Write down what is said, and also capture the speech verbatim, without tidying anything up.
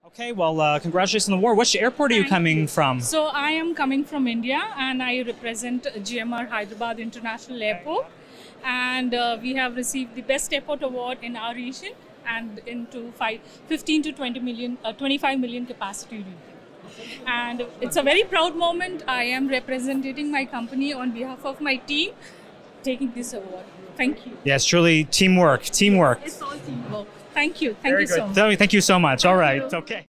Okay, well, uh, congratulations on the award. Which airport are you Thank coming you. from? So I am coming from India and I represent G M R Hyderabad International Airport. And uh, we have received the Best Airport Award in our region and into five, fifteen to twenty million, uh, twenty-five million capacity region. And it's a very proud moment. I am representing my company on behalf of my team, taking this award. Thank you. Yes, truly teamwork, teamwork. It's all teamwork. Thank you. Thank Very you so good. much. Thank you so much. All right. you. Okay.